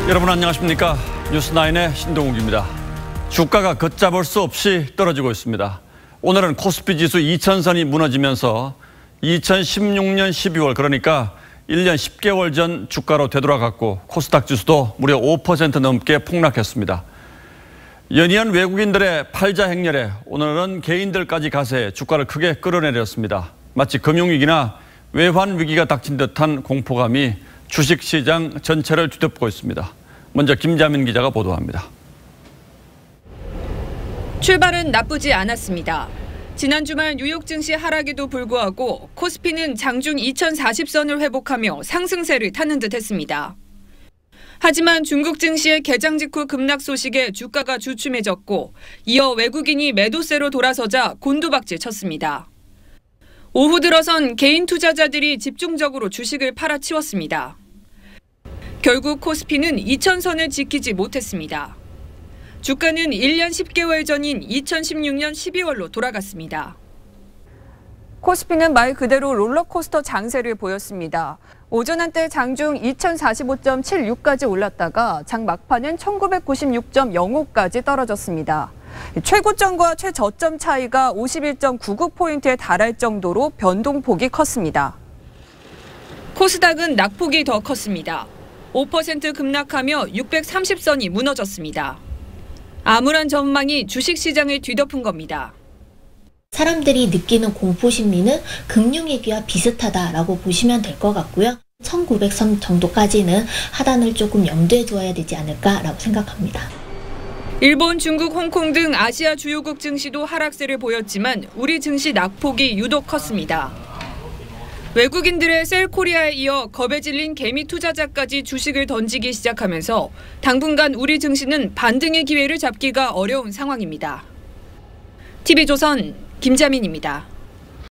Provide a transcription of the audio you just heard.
여러분 안녕하십니까? 뉴스9의 신동욱입니다. 주가가 걷잡을 수 없이 떨어지고 있습니다. 오늘은 코스피 지수 2000선이 무너지면서 2016년 12월 그러니까 1년 10개월 전 주가로 되돌아갔고 코스닥 지수도 무려 5% 넘게 폭락했습니다. 연이은 외국인들의 팔자 행렬에 오늘은 개인들까지 가세해 주가를 크게 끌어내렸습니다. 마치 금융위기나 외환위기가 닥친 듯한 공포감이 주식시장 전체를 뒤덮고 있습니다. 먼저 김자민 기자가 보도합니다. 출발은 나쁘지 않았습니다. 지난 주말 뉴욕 증시 하락에도 불구하고 코스피는 장중 2040선을 회복하며 상승세를 타는 듯했습니다. 하지만 중국 증시의 개장 직후 급락 소식에 주가가 주춤해졌고 이어 외국인이 매도세로 돌아서자 곤두박질 쳤습니다. 오후 들어선 개인 투자자들이 집중적으로 주식을 팔아치웠습니다. 결국 코스피는 2000선을 지키지 못했습니다. 주가는 1년 10개월 전인 2016년 12월로 돌아갔습니다. 코스피는 말 그대로 롤러코스터 장세를 보였습니다. 오전 한때 장중 2045.76까지 올랐다가 장 막판은 1996.05까지 떨어졌습니다. 최고점과 최저점 차이가 51.99포인트에 달할 정도로 변동폭이 컸습니다. 코스닥은 낙폭이 더 컸습니다. 5% 급락하며 630선이 무너졌습니다. 암울한 전망이 주식시장을 뒤덮은 겁니다. 사람들이 느끼는 공포 심리는 금융위기와 비슷하다라고 보시면 될 것 같고요. 1900선 정도까지는 하단을 조금 염두에 두어야 되지 않을까라고 생각합니다. 일본, 중국, 홍콩 등 아시아 주요국 증시도 하락세를 보였지만 우리 증시 낙폭이 유독 컸습니다. 외국인들의 셀코리아에 이어 겁에 질린 개미 투자자까지 주식을 던지기 시작하면서 당분간 우리 증시는 반등의 기회를 잡기가 어려운 상황입니다. TV조선 김자민입니다.